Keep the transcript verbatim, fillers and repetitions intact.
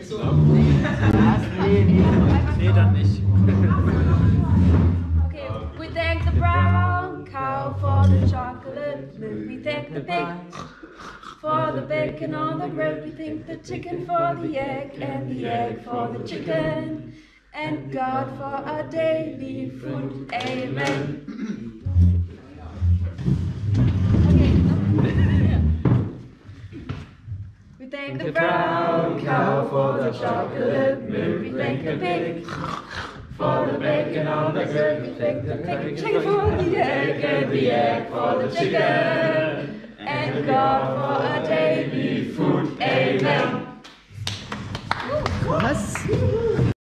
Nee, dann nicht. Okay, we thank the brown cow for the chocolate milk. We thank the pig for the bacon on the bread. We thank the chicken for the egg, and the egg for the chicken, and God for our daily food. Amen. We thank the brown cow for the chocolate milk. We thank the pig for the bacon on the bread. We thank the pig chicken for the egg, and the egg for the chicken, and God for our daily food. Amen. Was?